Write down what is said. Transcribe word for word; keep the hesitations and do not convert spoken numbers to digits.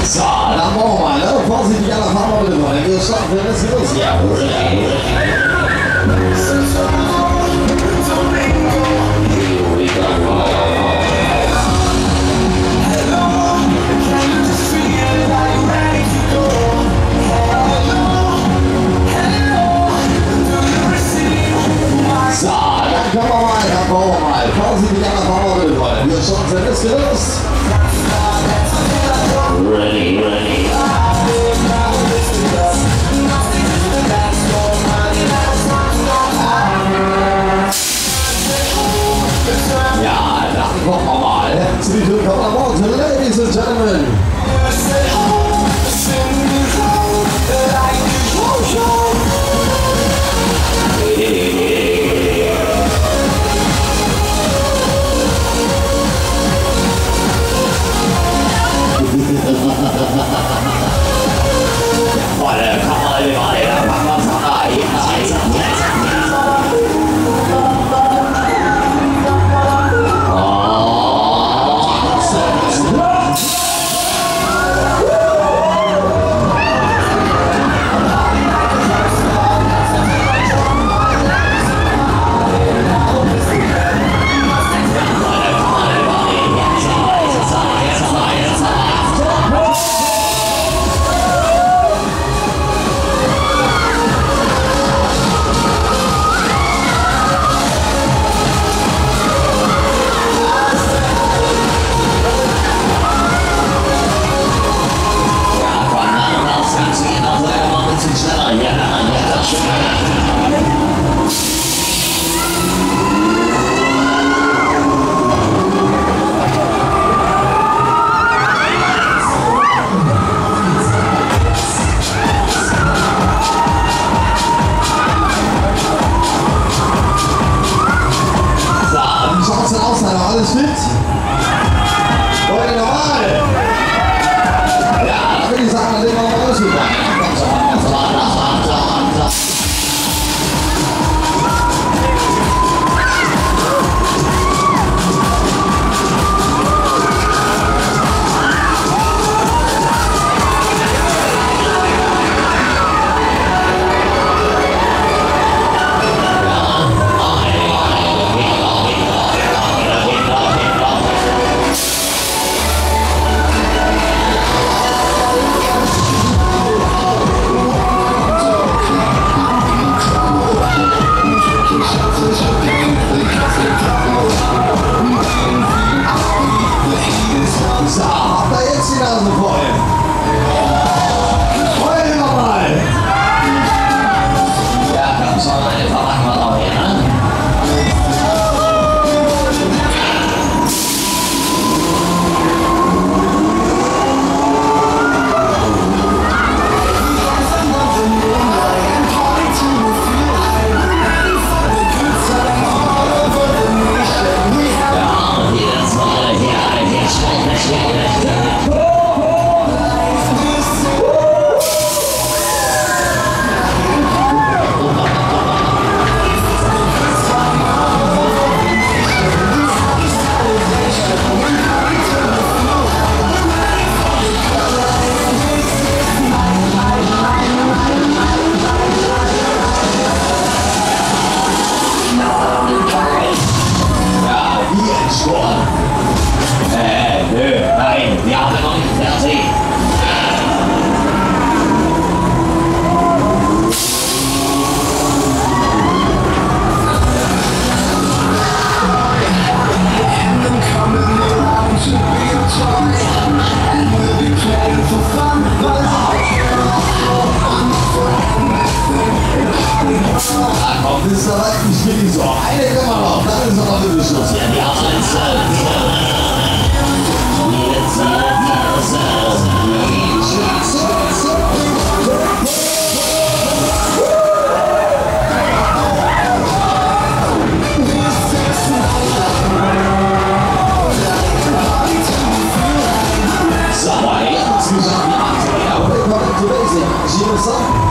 So, dann wollen wir mal, ne? Vorsichtig an der Fahrer bitte mal. Wir starten, wenn es los. Ja, so, dann kommen wir mal, dann wollen wir mal. Vorsichtig an der Fahrer bitte mal. Wir starten, wenn es los. Ready, ready. Ja, dann kommen wir mal. Herzlich willkommen an Bord, Ladies and Gentlemen. Alles fit? Leute, normal! Ja, dann würde ich sagen, dann sehen wir mal aus. So, habt ihr jetzt die Nase voll? Freuen wir mal! Ja, komm schon, einfach machen wir auch hier, ne? Äh, nö, nein, wir haben noch nicht fertig. Ah, komm, das ist aber nicht wirklich so. Eine können wir noch, dann ist aber wirklich Schluss. Ja, die haben alles. So, jetzt gesagt, die Achtung, ja, willkommen zu Basic.